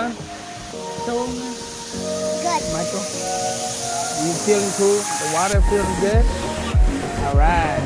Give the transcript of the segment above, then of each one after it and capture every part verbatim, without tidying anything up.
fun? Show them. Good. Michael, you feeling cool? The water feeling good? All right.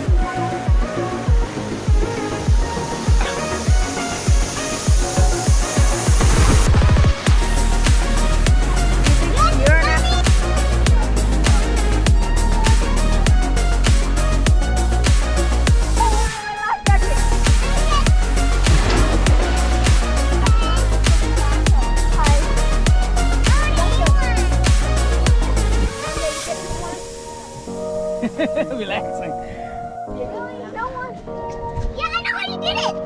Relaxing. No one. Yeah, I know how you did it.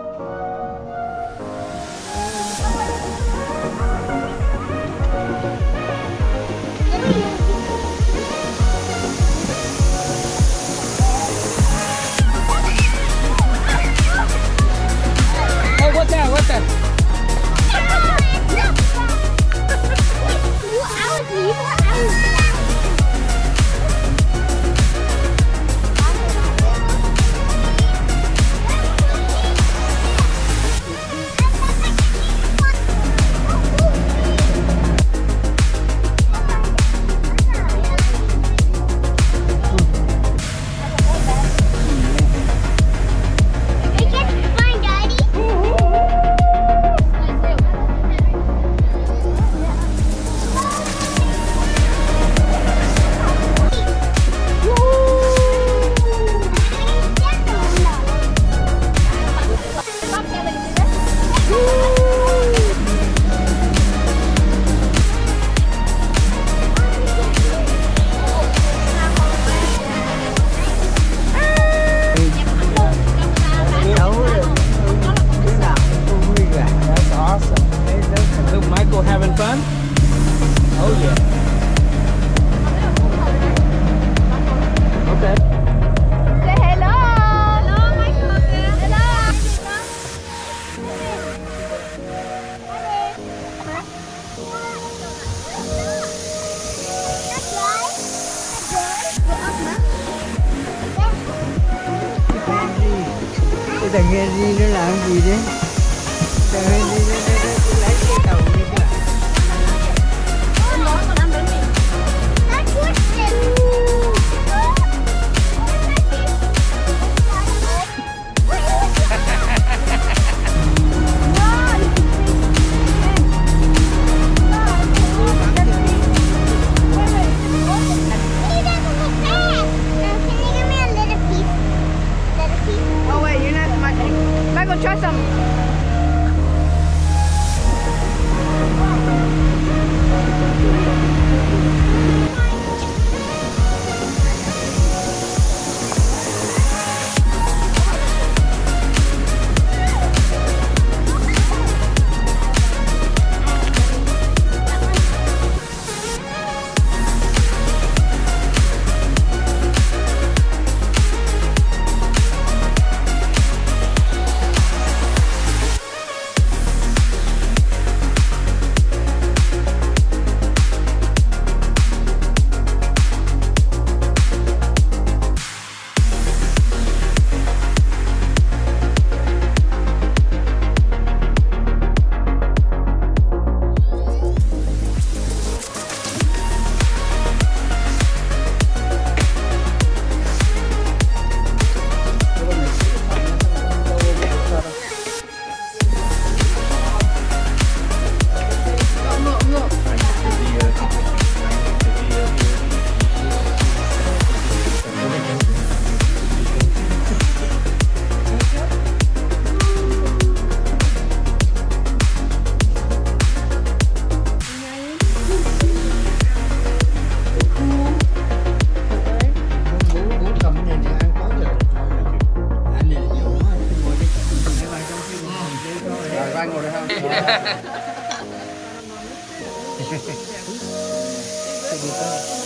Hey, what's that? What's that? Having fun? Oh yeah. Okay. Say hello. Hello, Michael. Hello. Cái thằng Henry nó làm gì đấy? Thằng Henry nó, nó, nó lấy cái đầu đi kìa. Michael, try some. Segitu.